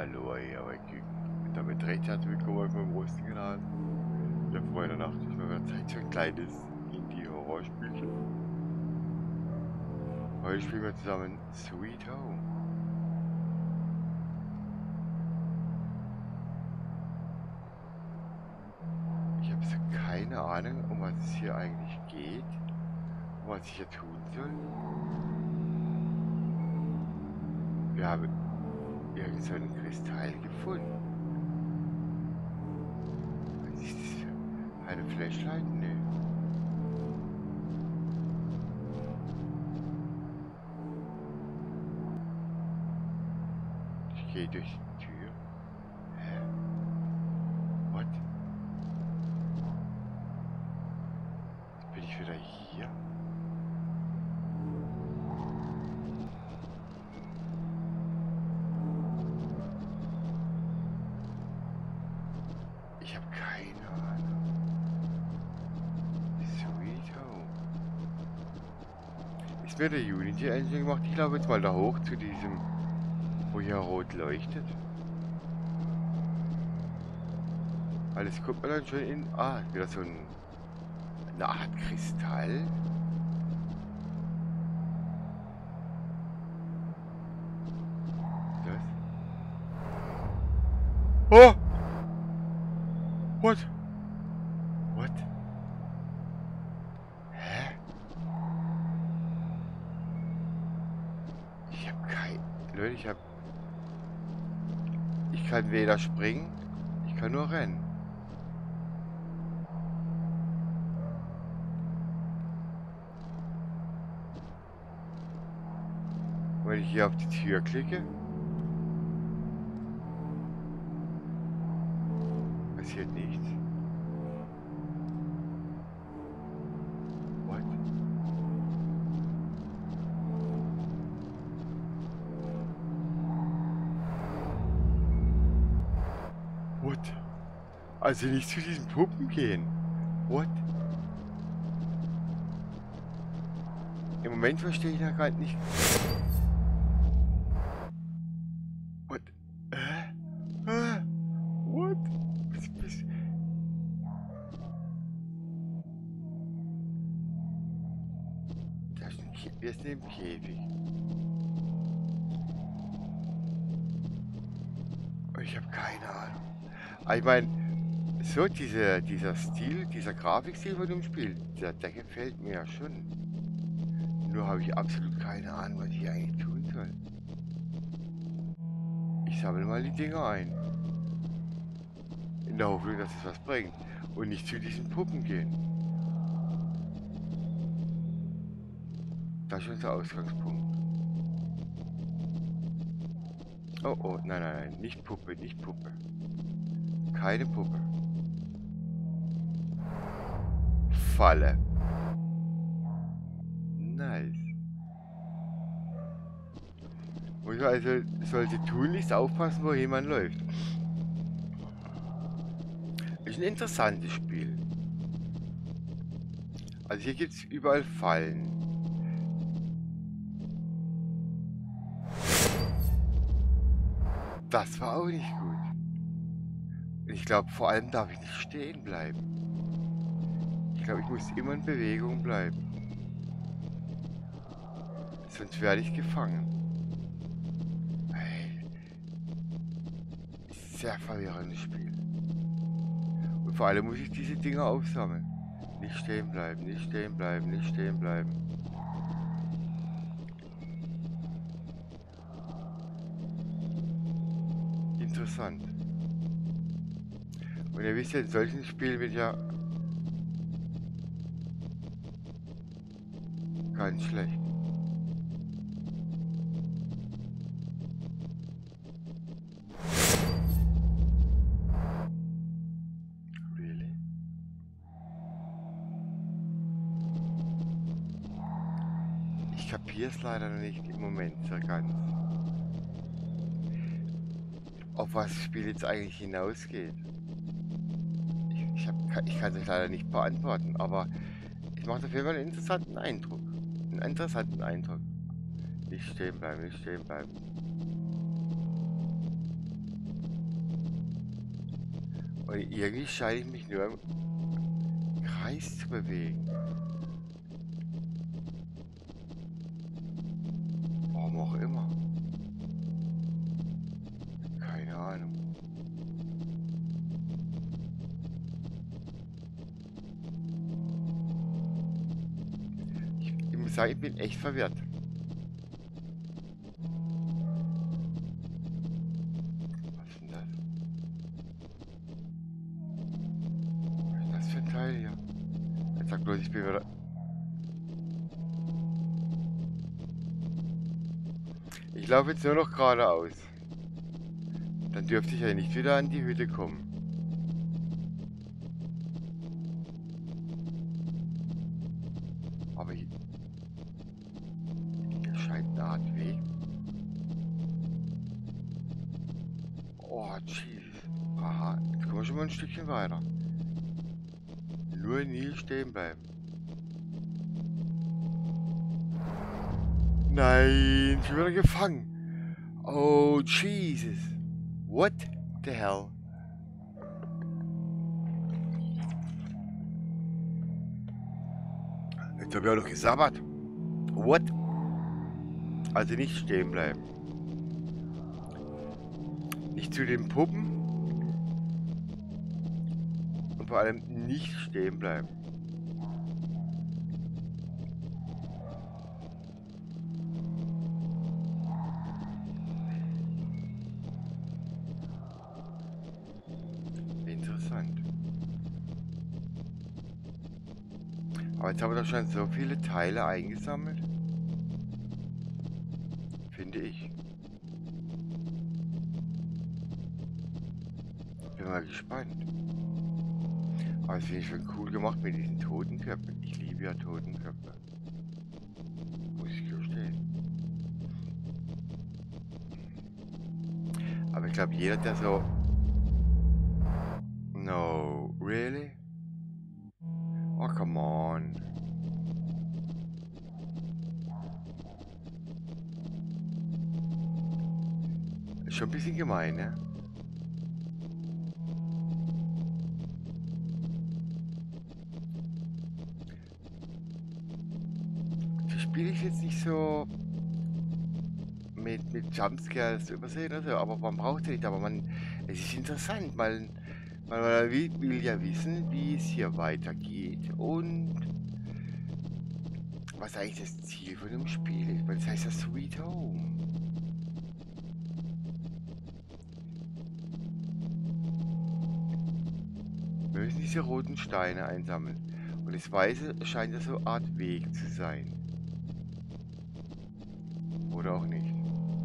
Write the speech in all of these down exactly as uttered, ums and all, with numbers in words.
Hallo, ja, und damit recht herzlich willkommen auf meinem großen Kanal. Ja, Freunde, dachte ich mal, wird Zeit für ein kleines Indie-Horrorspielchen. Heute spielen wir zusammen Sweet Home. Ich habe so keine Ahnung, um was es hier eigentlich geht, um was ich hier tun soll. Wir haben irgend so einen Kristall gefunden. Was ist das für eine Flashlight? Nö. Ich gehe durch die Tür. Hä? What? Jetzt bin ich wieder hier. Ich habe keine Ahnung. Sweet Home. Ist mir der Unity Engine gemacht? Ich glaube jetzt mal da hoch zu diesem, wo hier rot leuchtet. Alles kommt man dann schon in. Ah, wieder so ein, eine Art Kristall. Das? Oh! What? What? Hä? Ich hab kein... Leute, ich hab... Ich kann weder springen, ich kann nur rennen. Wenn ich hier auf die Tür klicke, passiert nichts. What? What? Also nicht zu diesen Puppen gehen. What? Im Moment verstehe ich da gerade nicht. What? Äh? Äh? What? Was, was? Das ist ein Kä Wir sind im Käfig. Ich habe keine Ahnung. Aber ich meine, so diese, dieser Stil, dieser Grafikstil von dem Spiel, der, der gefällt mir ja schon. Nur habe ich absolut keine Ahnung, was ich eigentlich tun soll. Ich sammle mal die Dinger ein. In der Hoffnung, dass es was bringt. Und nicht zu diesen Puppen gehen. Das ist unser Ausgangspunkt. Oh, oh, nein, nein, nein, nicht Puppe, nicht Puppe. Keine Puppe. Falle. Nice. Muss man also, sollte tunlichst aufpassen, wo jemand läuft. Ist ein interessantes Spiel. Also hier gibt es überall Fallen. Das war auch nicht gut. Ich glaube, vor allem darf ich nicht stehen bleiben. Ich glaube, ich muss immer in Bewegung bleiben. Sonst werde ich gefangen. Hey. Sehr verwirrendes Spiel. Und vor allem muss ich diese Dinger aufsammeln. Nicht stehen bleiben, nicht stehen bleiben, nicht stehen bleiben. Interessant. Und ihr wisst ja, in solchen Spielen wird ja ganz schlecht. Really? Ich kapiere es leider noch nicht im Moment so ganz. Auf was das Spiel jetzt eigentlich hinausgeht. Ich, ich, hab, ich kann es euch leider nicht beantworten, aber es macht auf jeden Fall einen interessanten Eindruck. Einen interessanten Eindruck. Nicht stehen bleiben, nicht stehen bleiben. Und irgendwie scheine ich mich nur im Kreis zu bewegen. Warum auch immer. Keine Ahnung. Ich, ich muss sagen, ich bin echt verwirrt. Was ist denn das? Was ist das für ein Teil hier? Jetzt sag bloß, ich bin wieder... Ich laufe jetzt nur noch geradeaus. Dann dürfte ich ja nicht wieder an die Hütte kommen. Aber hier, hier scheint eine Art Weg. Oh, Jesus. Aha, jetzt kommen wir schon mal ein Stückchen weiter. Nur nie stehen bleiben. Nein, ich bin wieder gefangen. Oh, Jesus. What the hell? Jetzt habe ich auch noch gesabbert. What? Also nicht stehen bleiben. Nicht zu den Puppen. Und vor allem nicht stehen bleiben. Interessant. Aber jetzt haben wir doch schon so viele Teile eingesammelt. Finde ich. Bin mal gespannt. Aber das finde ich schon cool gemacht mit diesen Totenköpfen. Ich liebe ja Totenköpfe. Muss ich gestehen. Aber ich glaube, jeder, der so... No, really? Oh, come on. Ist schon ein bisschen gemein, ne? Das Spiel ist jetzt nicht so mit, mit Jumpscares zu übersehen oder so, aber man braucht es nicht. Aber man, es ist interessant, weil man, man will, will ja wissen, wie es hier weitergeht und was eigentlich das Ziel von dem Spiel ist. Weil das heißt ja Sweet Home. Wir müssen diese roten Steine einsammeln. Und das Weiße scheint ja so eine Art Weg zu sein. Oder auch nicht.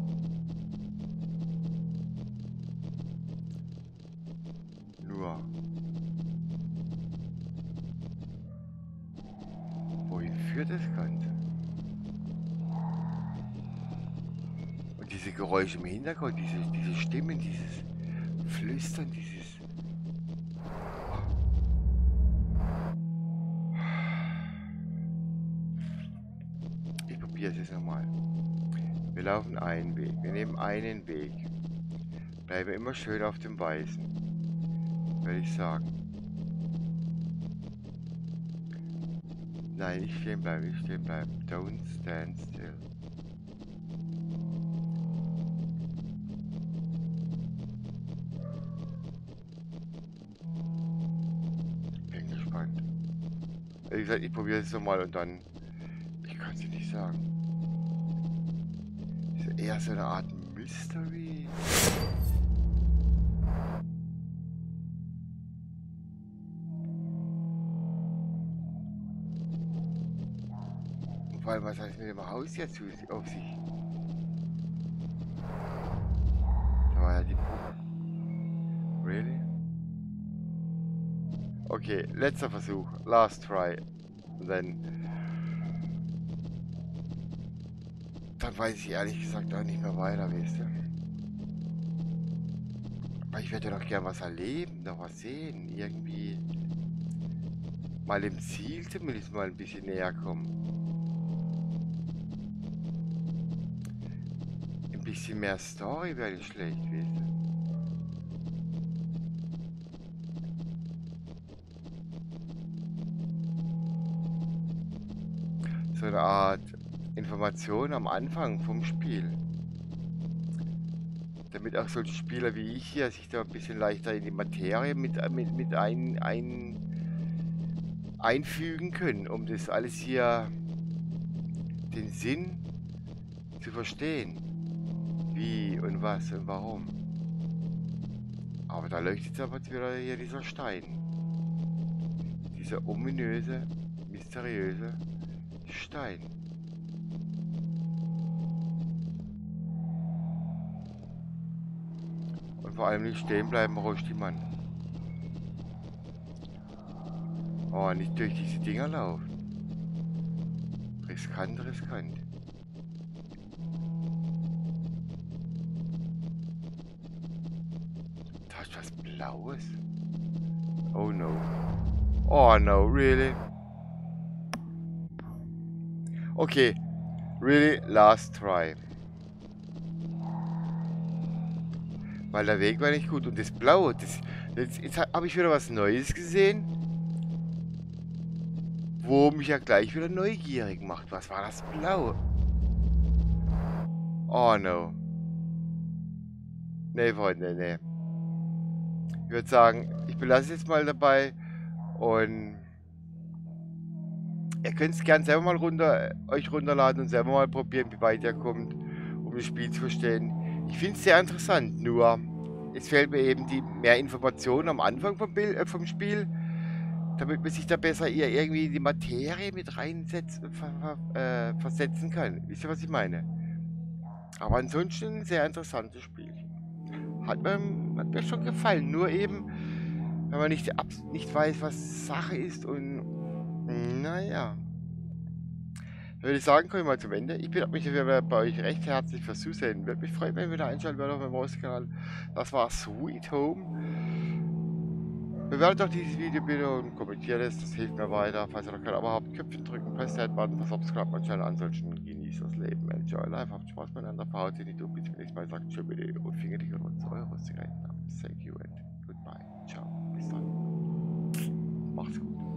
Nur. Wohin führt das Ganze? Und diese Geräusche im Hintergrund, diese, diese Stimmen, dieses Flüstern, dieses... Ich probiere es jetzt nochmal. Wir laufen einen Weg. Wir nehmen einen Weg. Bleiben immer schön auf dem Weißen. Würde ich sagen. Nein, nicht stehen bleiben, nicht stehen bleiben. Don't stand still. Bin gespannt. Wie gesagt, ich probiere es nochmal und dann... Ich kann es dir nicht sagen. Ist eher so eine Art Mystery. Und vor allem, was heißt mit dem Haus jetzt auf sich? Da war ja die Puppe. Really? Okay, letzter Versuch. Last try. Und dann... Dann weiß ich ehrlich gesagt auch nicht mehr weiter, weißt du? Aber ich würde ja noch gern was erleben, noch was sehen. Irgendwie... Mal dem Ziel zumindest mal ein bisschen näher kommen. Ein bisschen mehr Story wäre nicht schlecht, weißt du? eine Art Information am Anfang vom Spiel. Damit auch solche Spieler wie ich hier sich da ein bisschen leichter in die Materie mit, mit, mit ein, ein, einfügen können, um das alles hier, den Sinn zu verstehen. Wie und was und warum. Aber da leuchtet jetzt aber wieder hier dieser Stein. Dieser ominöse, mysteriöse Stein. Und vor allem nicht stehen bleiben, ruhig Mann. Oh, nicht durch diese Dinger laufen. Riskant, riskant. Da ist was Blaues. Oh no. Oh no, really? Okay. Really, last try. Weil der Weg war nicht gut. Und das Blaue, das, jetzt, jetzt habe ich wieder was Neues gesehen. Wo mich ja gleich wieder neugierig macht. Was war das Blaue? Oh no. Nee, Freunde, nee. Ich würde sagen, ich belasse es jetzt mal dabei. Und ihr könnt es gerne selber mal runter, euch runterladen und selber mal probieren, wie weit ihr kommt, um das Spiel zu verstehen. Ich finde es sehr interessant, nur es fehlt mir eben die mehr Informationen am Anfang vom, Bild, äh, vom Spiel, damit man sich da besser eher irgendwie in die Materie mit reinsetzen, ver, ver, äh, versetzen kann. Wisst ihr, was ich meine? Aber ansonsten ein sehr interessantes Spiel. Hat mir, hat mir schon gefallen, nur eben, wenn man nicht, nicht weiß, was Sache ist und naja. Würde ich sagen, kommen wir mal zum Ende. Ich bedanke mich wieder bei euch recht herzlich fürs Zusehen. Würde mich freuen, wenn ihr wieder einschalten würdet auf meinem Maus-Kanal. Das war Sweet Home. Bewertet doch dieses Video bitte und kommentiert es. Das hilft mir weiter. Falls ihr noch kein Abo habt, Köpfchen drücken, Press den Button, für Subscribe mein Channel. Ansonsten genießt das Leben. Enjoy life. Habt Spaß miteinander. Verhaut sie nicht um. Bis zum nächsten Mal. Sagt tschüss bitte und Finger dich und uns. Eure Zigaretten ab. Thank you and goodbye. Ciao. Bis dann. Macht's gut.